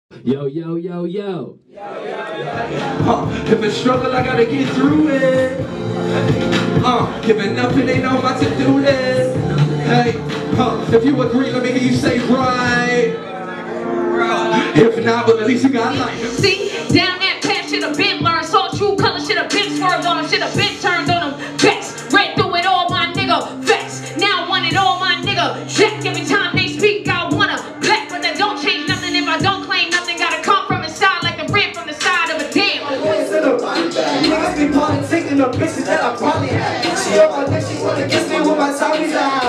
Yo, yo, yo, yo. If it's struggle, I gotta get through it. Giving up and ain't know about to do this. Hey, if you agree, let me hear you say right. If not, but at least you got life. See, down that path should have been learned. Saw true color, should have been swerved on them, should have been turned on them. Vex, read through it all, my nigga. Vex, now I want it all, my nigga. Jack, every time they speak, I wanna black, but that don't change nothing if I don't claim nothing. Gotta come from inside like the rib from the side of a dam. Niggas be politicking the bitches that I probably had. She on my neck, she wanna kiss me with my tummies out.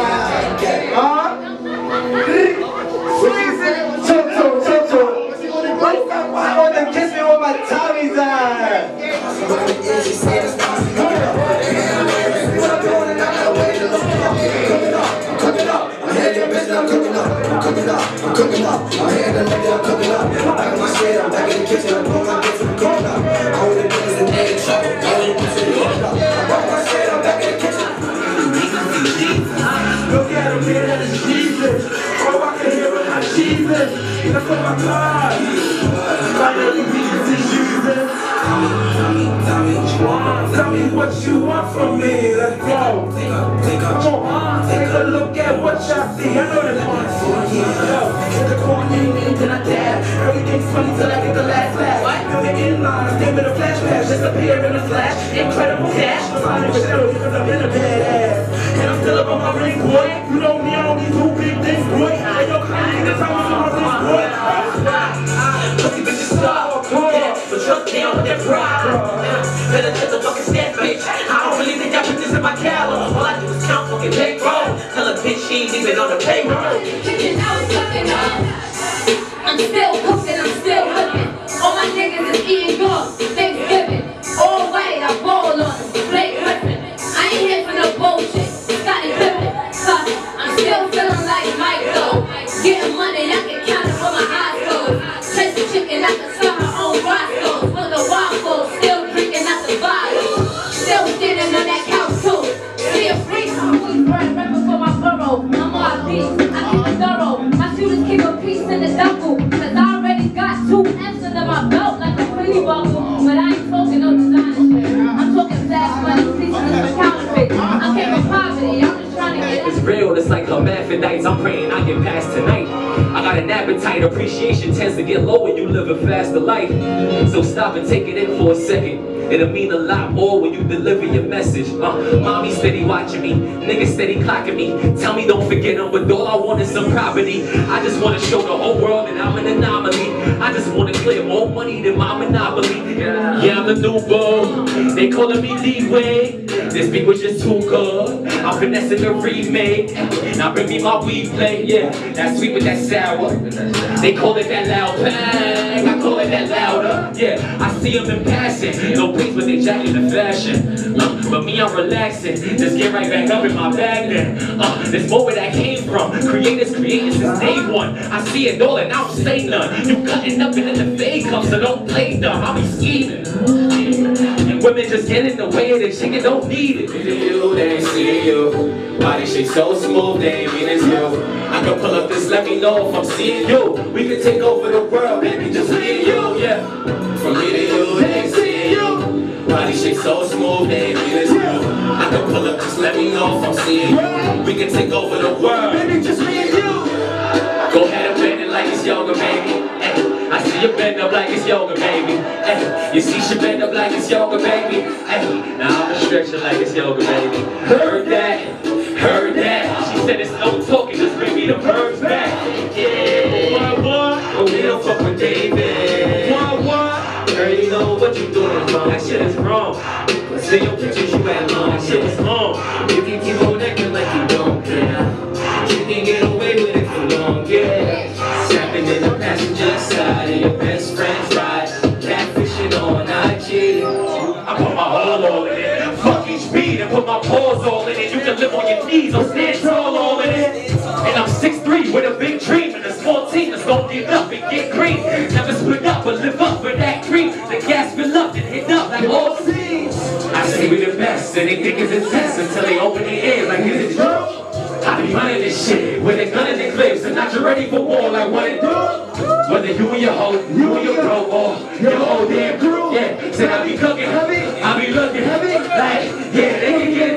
Why wanna kiss me with my tummies out? I'm cooking up. My hand and leg, I'm cooking up. Back in my shit, I'm back in the kitchen. I'm doing my bits, I'm cooking up. All the niggas in egg trouble. All the niggas in cooking up. I'm back in my shit, I'm back in the kitchen. Look at him, man, that is Jesus. Oh, I can hear it, my Jesus. That's what my God. Like every Jesus is Jesus. Tell me what you want from me. Let's go. Come on, take a look at what y'all see. I know this one. Hit the corner, then I dab. Everything's funny till I get the last laugh. Feel the inline, stay with a flashback. Disappear in a flash. Incredible dash. I'm fine with you because I've been a badass. And I'm still up on my ring, boy. You know me, I don't need two big things, boy. I don't kind of time on my wrist, boy. Pussy bitches stop. Yeah, but trust me, I'm with that pride. Better than the fucking stand, bitch. I don't really think I put this in my calendar. All I do is count fucking bankroll. Tell a bitch she ain't even on the payroll. Chicken out, cooking up. I'm still cooking, I'm still looking. All my niggas is eating good. Thanksgiving. All white, I roll on them. Blake Griffin. I ain't here for no bullshit. Got it dripping. I'm still feeling like Mike though. Getting money, I can count it with my eyes closed. Chase the chicken, I can sell her own Roscoe's. With the waffles, still drinking out the bottle. Still standing on that couch too. See a freak, who's burn rapping for my borough. I'm all beats, I keep it thorough. My shooters keep a piece in the duffel. Cause I already got 2 F's under my belt like a pretty buckle. But I ain't talking no designer shit. I'm talking flash money, pieces for counterfeit. I came from poverty, I'm just trying to get It's real, it's like hermaphrodites. I'm praying I get past tonight. I got an appetite, appreciation tends to get low when you live a faster life. So stop and take it in for a second. It'll mean a lot more when you deliver your message. Mommy steady watching me, niggas steady clocking me. Tell me don't forget them, but all I want is some property. I just want to show the whole world that I'm an anomaly. I just want to clear more money than my monopoly. Yeah, I'm the new bull. They calling me D-Way. This beat was just too good. I'm finessing the remake. Now bring me my weed play. Yeah, that sweet with that sour. They call it that loud bang. I call it that louder. Yeah, I see them in passing. No place, but they jacking the fashion. But me, I'm relaxing. Just get right back up in my bag then. There's more where that came from. Creators creating since day one. I see it all and I don't say none. You cutting up and then the fade comes, so don't play dumb. I'll be scheming. And women just get in the way of the chicken, don't need it. You, they ain't see you. Body shape so smooth, they ain't mean it's you. I can pull up this, let me know if I'm seeing you. We can take over the world, baby, just me and you, yeah. From me to you, they ain't seeing you. Body shape so smooth, they ain't mean it's you. I can pull up, just let me know if I'm seeing you. We can take over the world, baby, just me and you. Go ahead and bend it like it's yoga, baby. I see you bend up like it's yoga, baby. You see she bend up like it's yoga, baby. Now I'ma stretch it like it's yoga, baby. Heard that, heard that. She said it's no talking, just bring me the birds back. Yeah, what? But we don't fuck with David. What? Girl, you know what you doing wrong. That shit is wrong. See your pictures you at long. That shit is wrong. You can keep on acting like you don't care. You can get away with it for long, yeah. Snapping in the passenger side of your best friend's ride. Catfishing on IG. I put my all in it. Fuck each beat and put my paws all in it. You can live on your knees or stand tall all in it. And I'm 6'3" with a big dream and a small team that's gonna get up and get green. Never split up but live up for that cream. The gas fill up and hit up like all scenes. I say we the best and they think it's intense until they open their ears like is it true? I be running this shit with a gun in the clips and not you ready for war like what it do? Whether you and your hoe, you and your bro, or your whole damn crew. Yeah, said I be cooking heavy, I be looking heavy. Like, yeah, they can get